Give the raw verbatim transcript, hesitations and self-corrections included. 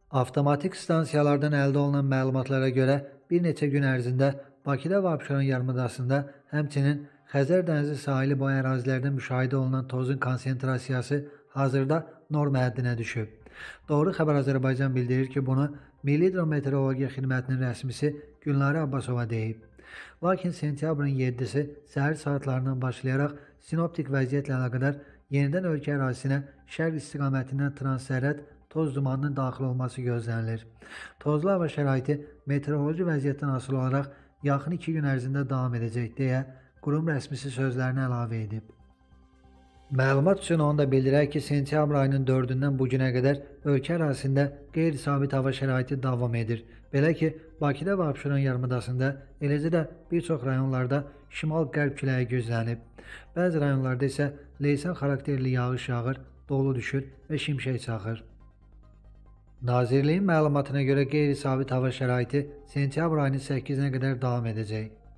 Avtomatik stansiyalardan əldə olunan məlumatlara görə bir neçə gün ərzində Bakıda və Abşeron yarımadasında, həmçinin Xəzər dənizi sahili boyu ərazilərdə müşahidə olunan tozun konsentrasiyası hazırda norma həddinə düşüb. Doğru Xəbər Azərbaycan bildirir ki, bunu Milli Hidrometeorologiya Xidmətinin rəsmisi Gülnarə Abbasova deyib. Lakin sentyabrın yeddisi səhər saatlarından başlayaraq sinoptik vəziyyətlə əlaqədar yenidən ölkə ərazisinə şərq istiqamətindən transsərhəd toz dumanının daxil olması gözlənilir. Tozlu hava şəraiti meteoroloji vəziyyətdən asılı olaraq yaxın iki gün ərzində davam edəcək deyə qurum rəsmisi sözlərini əlavə edib. Məlumat üçün onu da bildirək ki, sentyabr ayının dördündən bu günə qədər ölkə ərazisində qeyri-sabit hava şəraiti davam edir. Belə ki, Bakıda və Abşeron yarımadasında, eləcə də bir çox rayonlarda şimal-qərb küləyi gözlənib. Bəzi rayonlarda isə leysan xarakterli yağış yağır, dolu düşür və şimşək çaxır. Nazirliyin məlumatına görə qeyri-sabit hava şəraiti sentyabr ayının səkkizinə qədər davam edəcək.